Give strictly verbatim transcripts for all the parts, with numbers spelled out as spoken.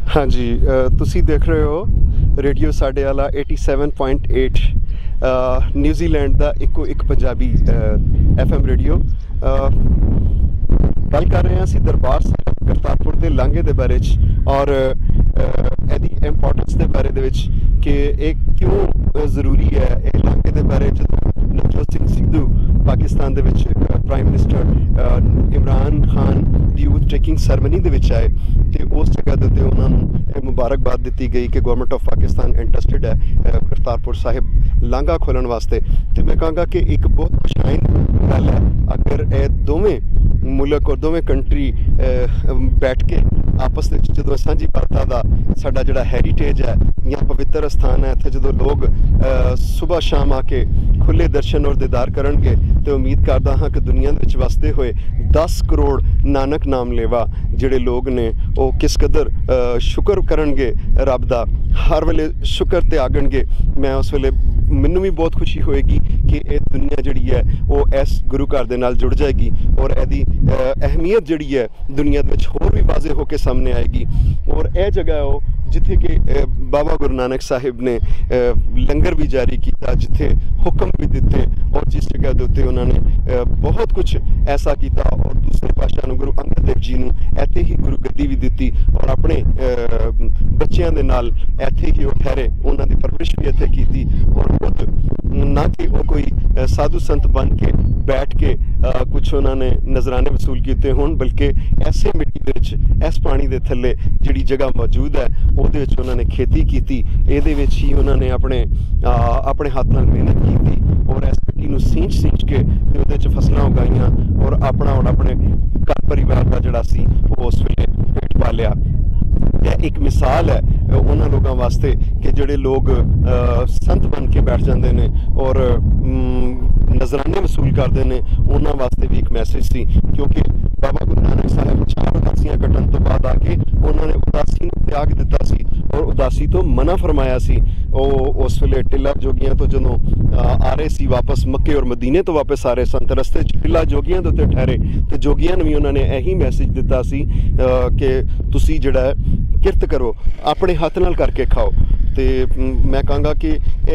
हाँ जी, तुसी देख रहे हो रेडियो साढ़े वाला सत्तासी पॉइंट आठ न्यूजीलैंड का इको एक पंजाबी एफ एम रेडियो। गल कर रहे हैं असी दरबार साहिब करतारपुर के लांघे के बारे और एदी इंपॉर्टेंस के बारे दे विच कि एक क्यों ज़रूरी है ये लांघे के बारे। जो नवजोत सिंह सिद्धू पाकिस्तान दे विच प्राइम मिनिस्टर इमरान खान की यूथ टेकिंग सैरमनी दे विच आए तो उस जगह के उत्ते उन्होंने मुबारकबाद दी गई कि गवर्नमेंट ऑफ पाकिस्तान इंटरस्टिड है करतारपुर साहिब लांघा खोलन वास्ते। तो मैं कहूँगा कि एक बहुत खुशाइन गल है अगर ये दोवें मुल्क और दोवें कंट्री बैठ के आपस में जो सांझी बाता का साडा जिहड़ा हैरीटेज है या पवित्र स्थान है इत्थे जो लोग सुबह शाम आके खुले दर्शन और दीदार करनगे तो उम्मीद करदा हाँ कि दुनिया विच वसदे हुए दस करोड़ नानक नाम लेवा जिहड़े लोग ने वो किस कदर शुक्र करनगे रब दा, हर वेले शुक्र त्यागणगे। मैं उस वेले मैनू भी बहुत खुशी होएगी कि ये दुनिया जिहड़ी है वो इस गुरु घर दे नाल जुड़ जाएगी और यदी अहमियत जिहड़ी है दुनिया दे विच होर भी वाजे होकर सामने आएगी। और यह जगह हो जिथे कि बाबा गुरु नानक साहिब ने लंगर भी जारी किया, जिथे हुक्म भी दिते और जिस जगह के उत्ते उन्होंने बहुत कुछ ऐसा किया और दूसरे पातशाह गुरु अंगद देव जी नूं इत्थे ही गुरु गद्दी भी दी और अपने बच्चों के नाल इत्थे ही वो ठहरे, उन्होंने परवरिश भी इत्थे की और खुद ना कि वो कोई साधु संत बन के बैठ के आ, कुछ उन्होंने नजराने वसूल किए होण, बल्कि ऐसे मिट्टी विच इस पानी के थल्ले जिहड़ी जगह मौजूद है उहदे विच उन्होंने खेती की, इहदे विच ही उन्होंने अपने आ, अपने हाथ नाल मेहनत की और इस मिट्टी नूं सींच सींच के उहदे विच फसलां उगाईयां और अपना और अपने घर परिवार का जिहड़ा सी वो उस वेले पेट पालिया। यह एक मिसाल है उन्होंने लोगों वास्ते कि जोड़े लोग आ, संत बन के बैठ जाते हैं और नजराने वसूल करते हैं, उन्होंने वास्ते भी एक मैसेज सी क्योंकि बाबा गुरु नानक साहब चार उदासियां कटन तो बाद आके उन्होंने उदासी नूं त्याग दिता सी और उदासी तो मना फरमाया सी। ਉਹ उस वेले टिला जोगियां तो जो आ रहे सी वापस मक्के और मदीने तो वापस आ रहे सन तो रस्ते टिला जोगियां के उत्ते ठहरे तो जोगियां ने भी उन्होंने यही मैसेज दिता सी कि तुसी जिहड़ा है किरत करो, अपने हाथ नाल करके खाओ। तो मैं कहूँगा कि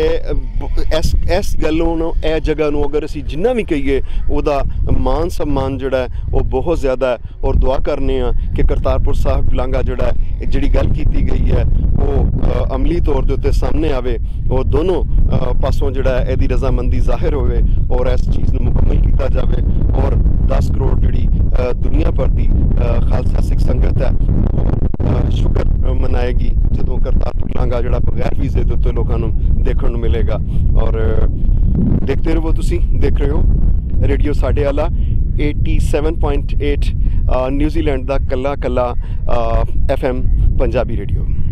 इस इस गलों ए जगह नूं अगर असीं जिन्ना भी कहिए उहदा मान सम्मान जिहड़ा है वो बहुत ज़्यादा है और दुआ करने कि करतारपुर साहिब लांघा जिहड़ा है जिहड़ी गल कीती गई है वो अमली तौर के उत्ते सामने आवे और दोनों पासों जिहड़ा है इहदी रजामंदी जाहिर होवे और इस चीज़ नूं मुकम्मल किया जाए और दस करोड़ जिहड़ी दुनिया भर की खालसा सिख संगत है शुक्र मनाएगी जो करतारपुर लांघा जिहड़ा बगैर वीजे के उत्ते लोगों को देखने को मिलेगा। और देखते रहो, तुसी देख रहे हो रेडियो साढ़े वाला सत्तासी पॉइंट आठ न्यूजीलैंड का कला कला एफ एम पंजाबी रेडियो।